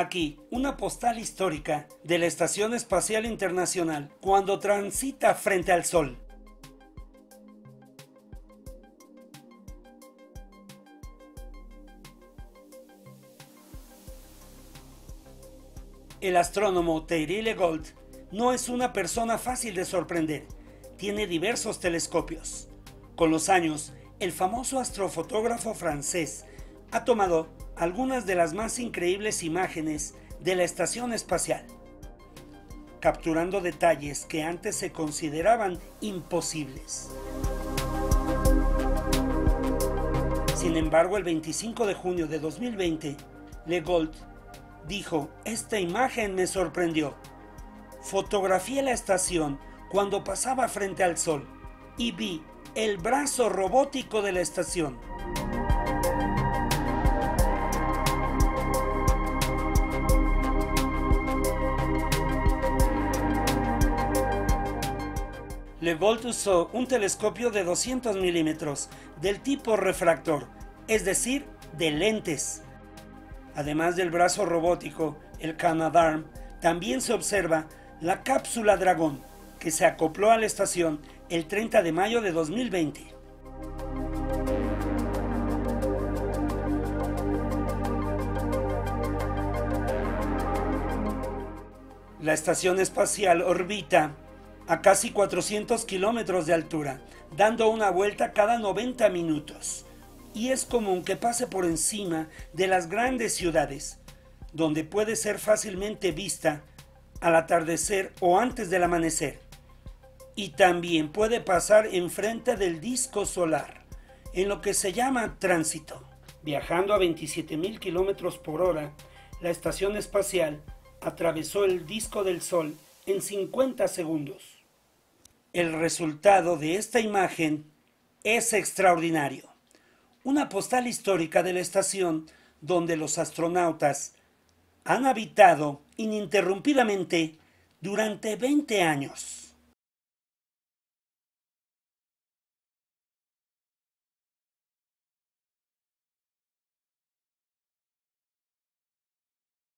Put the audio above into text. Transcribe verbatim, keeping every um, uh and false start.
Aquí, una postal histórica de la Estación Espacial Internacional cuando transita frente al Sol. El astrónomo Thierry Legault no es una persona fácil de sorprender. Tiene diversos telescopios. Con los años, el famoso astrofotógrafo francés ha tomado algunas de las más increíbles imágenes de la estación espacial, capturando detalles que antes se consideraban imposibles. Sin embargo, el veinticinco de junio de dos mil veinte, Legault dijo: "Esta imagen me sorprendió. Fotografié la estación cuando pasaba frente al Sol y vi el brazo robótico de la estación". Legault usó un telescopio de doscientos milímetros del tipo refractor, es decir, de lentes. Además del brazo robótico, el Canadarm, también se observa la cápsula Dragón, que se acopló a la estación el treinta de mayo de dos mil veinte. La estación espacial orbita a casi cuatrocientos kilómetros de altura, dando una vuelta cada noventa minutos. Y es común que pase por encima de las grandes ciudades, donde puede ser fácilmente vista al atardecer o antes del amanecer. Y también puede pasar enfrente del disco solar, en lo que se llama tránsito. Viajando a veintisiete mil kilómetros por hora, la estación espacial atravesó el disco del Sol en cincuenta segundos. El resultado de esta imagen es extraordinario. Una postal histórica de la estación donde los astronautas han habitado ininterrumpidamente durante veinte años.